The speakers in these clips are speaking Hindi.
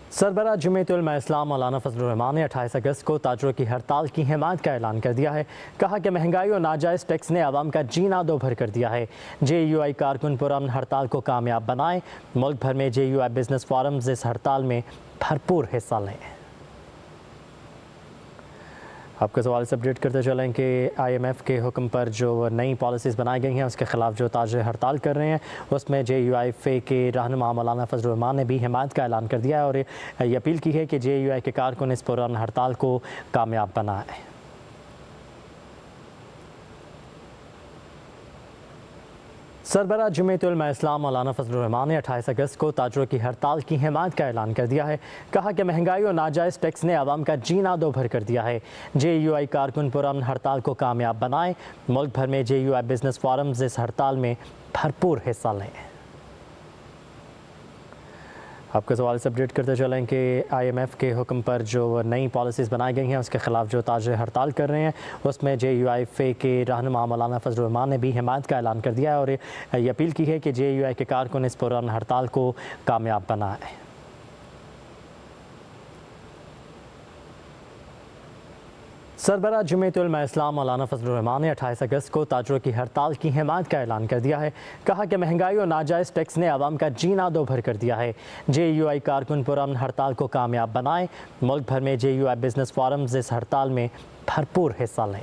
सरबराह जमीयत उलमा इस्लाम मौलाना फजलुर रहमान ने 28 अगस्त को ताजरों की हड़ताल की हिमायत का ऐलान कर दिया है। कहा कि महंगाई और नाजायज़ टैक्स ने आवाम का जीना दो भर कर दिया है। JUI कारकुन पुरअमन हड़ताल को कामयाब बनाएं। मुल्क भर में JUI बिजनेस फोरम्स इस हड़ताल में भरपूर हिस्सा लें। आपके सवाल से अपडेट करते चलें कि IMF के हुक्म पर जो नई पॉलिसीज़ बनाई गई हैं उसके ख़िलाफ़ जो ताजर हड़ताल कर रहे हैं उसमें JUI के रहनुमा मौलाना फजलुर रहमान ने भी हिमायत का ऐलान कर दिया है और ये अपील की है कि JUI के कारकुन इस पुरअमन हड़ताल को कामयाब बनाएं। सरबराह जमीयत उलमा इस्लाम मौलाना फजलुर रहमान ने 28 अगस्त को ताजरों की हड़ताल की हिमायत का ऐलान कर दिया है। कहा कि महंगाई और नाजायज़ टैक्स ने आवाम का जीना दो भर कर दिया है। JUI कारकुन पुरअमन हड़ताल को कामयाब बनाएं। मुल्क भर में JUI बिजनेस फोरम्स इस हड़ताल में भरपूर हिस्सा लें। आपके सवाल से अपडेट करते चलें कि IMF के हुक्म पर जो नई पॉलिसीज़ बनाई गई हैं उसके ख़िलाफ़ जो ताजर हड़ताल कर रहे हैं उसमें JUI के रहनुमा मौलाना फजलुर रहमान ने भी हिमायत का ऐलान कर दिया है और ये अपील की है कि JUI के कारकुन इस पुरअमन हड़ताल को कामयाब बनाएं। सरबराह जमीयत उलमा इस्लाम मौलाना फजलुर रहमान ने 28 अगस्त को ताजरों की हड़ताल की हिमायत का ऐलान कर दिया है। कहा कि महंगाई और नाजायज़ टैक्स ने आवाम का जीना दो भर कर दिया है। JUI कारकुन पुरअमन हड़ताल को कामयाब बनाएं। मुल्क भर में JUI बिजनेस फोरम्स इस हड़ताल में भरपूर हिस्सा लें।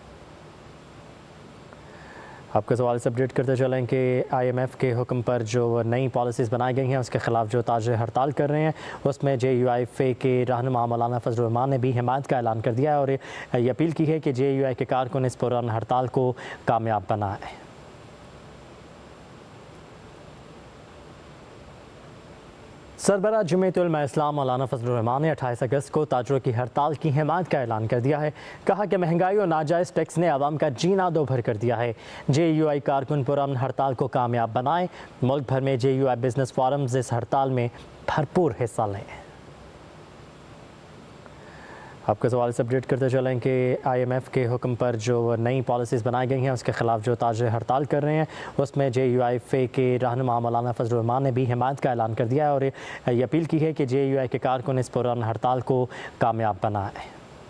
आपके सवाल से अपडेट करते चलें कि IMF के हुक्म पर जो नई पॉलिसीज़ बनाई गई हैं उसके ख़िलाफ़ जो ताजर हड़ताल कर रहे हैं उसमें JUI के रहनुमा मौलाना फजलुर रहमान ने भी हिमायत का ऐलान कर दिया है और ये अपील की है कि JUI के कारकुन इस पुरअमन हड़ताल को कामयाब बनाएं। सरबराह जमीयत उलमा इस्लाम मौलाना फजलुर रहमान ने 28 अगस्त को ताजरों की हड़ताल की हिमायत का ऐलान कर दिया है। कहा कि महंगाई और नाजायज़ टैक्स ने आवाम का जीना दो भर कर दिया है। JUI कारकुन पुरअमन हड़ताल को कामयाब बनाएं। मुल्क भर में JUI बिजनेस फोरम्स इस हड़ताल में भरपूर हिस्सा लें। आपके सवाल से अपडेट करते चलें कि IMF के हुक्म पर जो नई पॉलिसीज़ बनाई गई हैं उसके ख़िलाफ़ जो ताजर हड़ताल कर रहे हैं उसमें JUI के रहनुमा मौलाना फजलुर रहमान ने भी हिमायत का ऐलान कर दिया है और ये अपील की है कि JUI के कारकुन इस पुरअमन हड़ताल को कामयाब बनाएं।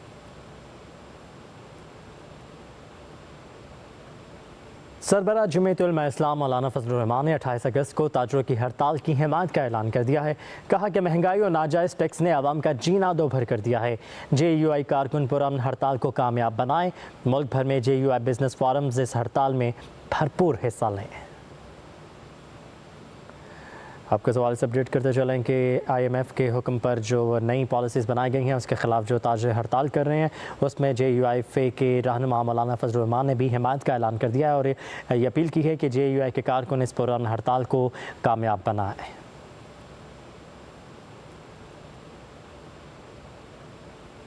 सरबराह जमीयत उलमा इस्लाम मौलाना फजलुर रहमान ने 28 अगस्त को ताजरों की हड़ताल की हिमायत का ऐलान कर दिया है। कहा कि महंगाई और नाजायज़ टैक्स ने आवाम का जीना दो भर कर दिया है। JUI कारकुन पुरअमन हड़ताल को कामयाब बनाएं। मुल्क भर में JUI बिजनेस फोरम्स इस हड़ताल में भरपूर हिस्सा लें। आपके सवाल से अपडेट करते चलें कि IMF के हुक्म पर जो नई पॉलिसीज़ बनाई गई हैं उसके ख़िलाफ़ जो ताजर हड़ताल कर रहे हैं उसमें JUI के रहनुमा मौलाना फजलुर रहमान ने भी हिमायत का ऐलान कर दिया है और ये अपील की है कि JUI के कारकुन इस पुरअमन हड़ताल को कामयाब बनाएं।